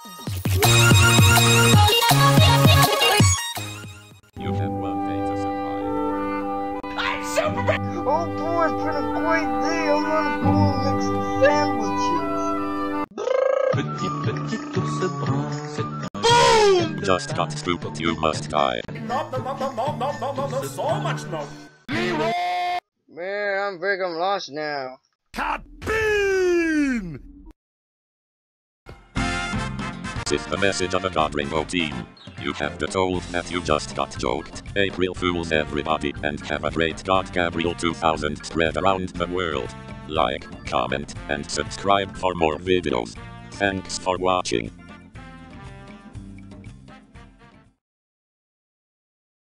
You have 1 day to survive. I'm Superman! Oh boy, it's been a great day. I'm gonna go and make some sandwiches. Petit ours brun, c'est You just got spooked, you must die. No, so much no. Man, I'm lost now. Kabim! This is the message of a GodRainbow team. You have been told that you just got joked. April Fools everybody, and have a great GodGabriel2000's spread around the world. Like, comment, and subscribe for more videos. Thanks for watching.